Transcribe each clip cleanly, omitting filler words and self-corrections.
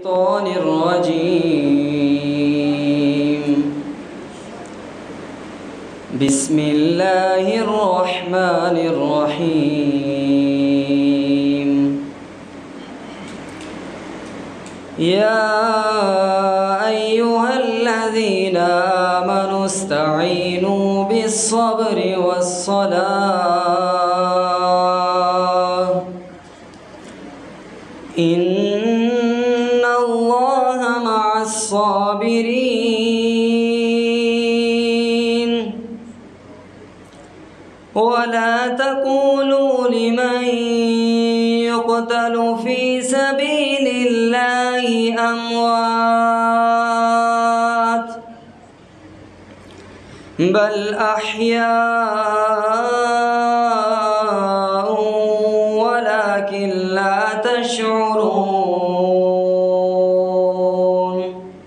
الشيطان الرجيم. بسم الله الرحمن الرحيم. يا أيها الذين آمنوا استعينوا بالصبر والصلاة إن الله مع الصابرين. ولا تقولوا لمن يقتل في سبيل الله أموات بل أحياء ولكن لا تشعرون.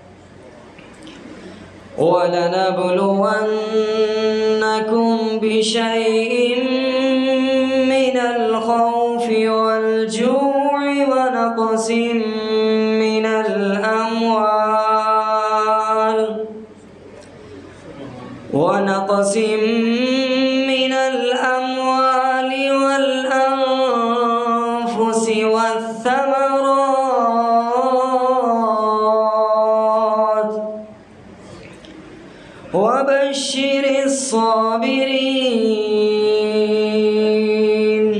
ولنبلونكم بشيء من الخوف والجوع ونقص من الأموال والأنفس والثمرات وبشر الصابرين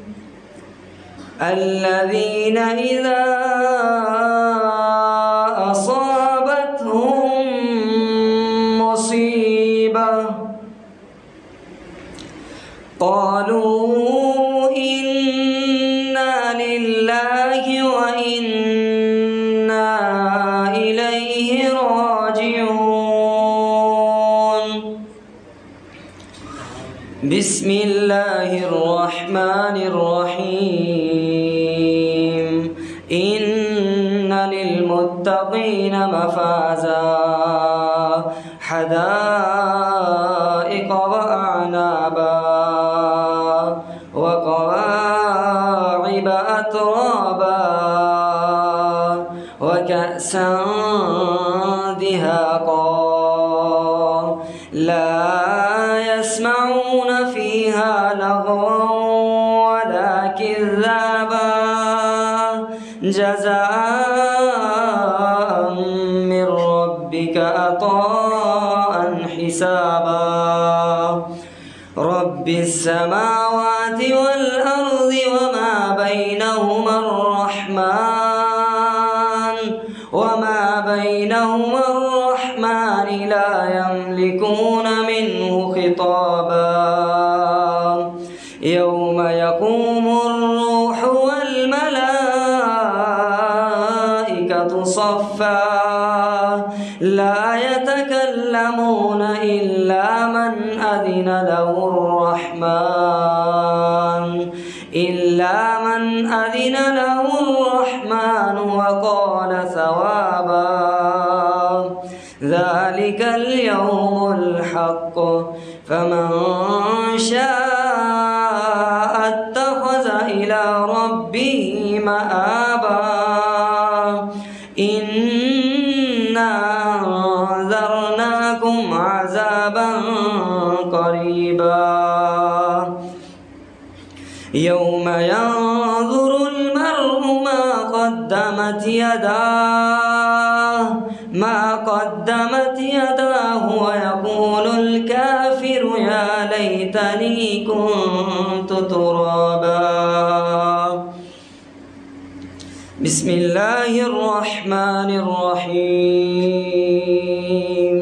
الذين إذا أصابتهم مصيبة قالوا إنا لله وإنا إليه راجعون. بسم الله الرحمن الرحيم. إن للمتقين مفازا حدائق وأعنابا وكواعب أترابا وكأسا دهاقا لا يسمعون فيها لغوا ولا كذابا جزاء من ربك عطاء حسابا. رب السماوات والأرض وما بينهما الرحمن لا يملكون منه خطابا. يوم يقوم الروح والملائكة صفا لا يتكلمون إلا من أذن له الرحمن وقال ثوابا. ذلك اليوم الحق فمن شاء اتخذ إلى ربه مآبا. إنا أنذرناكم عذابا قريبا يوم ينظر المرء ما قدمت يداه ويقول الكافر يا ليتني كنت ترابا. بسم الله الرحمن الرحيم.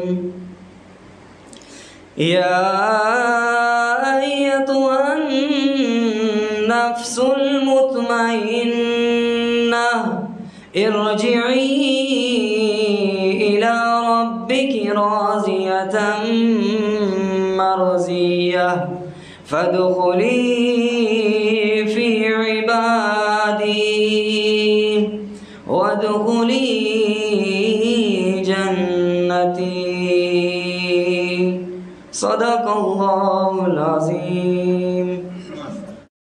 يا أيتها النفس المطمئنة ارجعي إلى ربك راضية مرضية فادخلي في عبادي وادخلي جنتي. صدق الله العظيم.